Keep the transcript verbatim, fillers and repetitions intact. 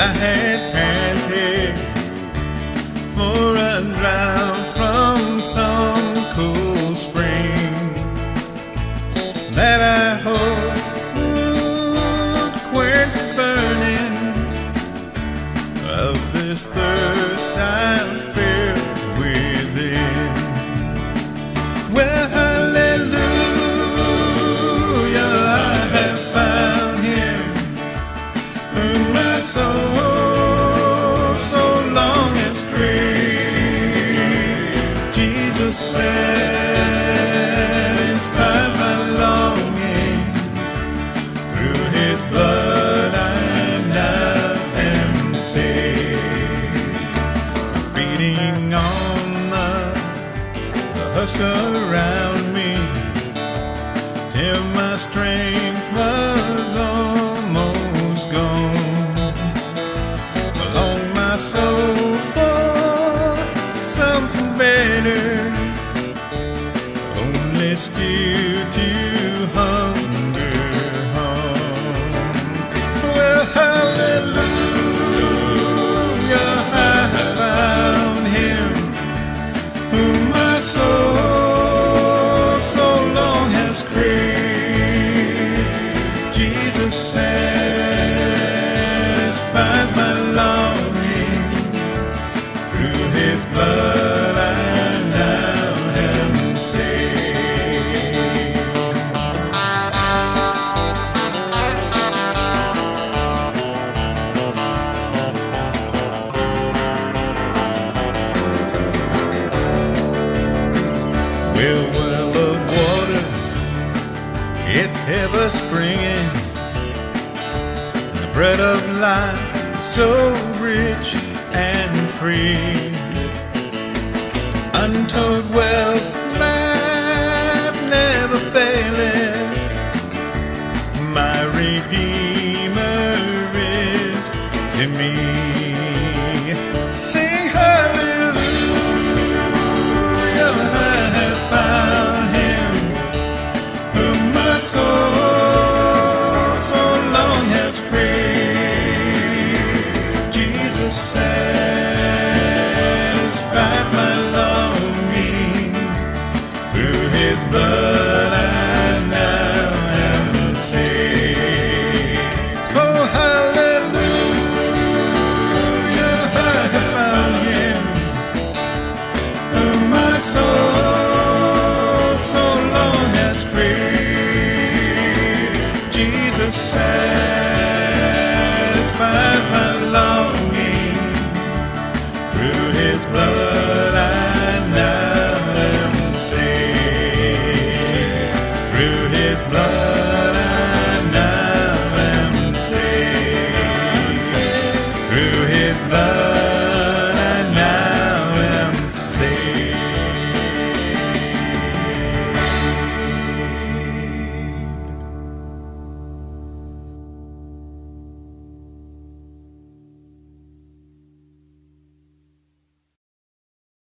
I had panted for a draught from some cool spring that I hope would quench the burning of this thirst I feel within. Well, hallelujah, I have found Him whom my soul so long has craved. Jesus satisfies my longing. Through His blood I now am saved. I'm feeding on the, the husk around me till my strength was almost gone. Long my soul for something better, only still to hunger home. Well, hallelujah, I have found Him whom my soul so long has craved. Jesus satisfies my longing. Through His blood I now am saved. Well, well of water, it's ever springing, the bread of life so rich and free. Untold wealth that never faileth, my Redeemer is to me. Sing hallelujah, I have found Him whom my soul so long has craved. Jesus satisfies my longing. Through His blood I now am saved. Oh, hallelujah, I have found Him whom my soul so long has craved. Jesus satisfies my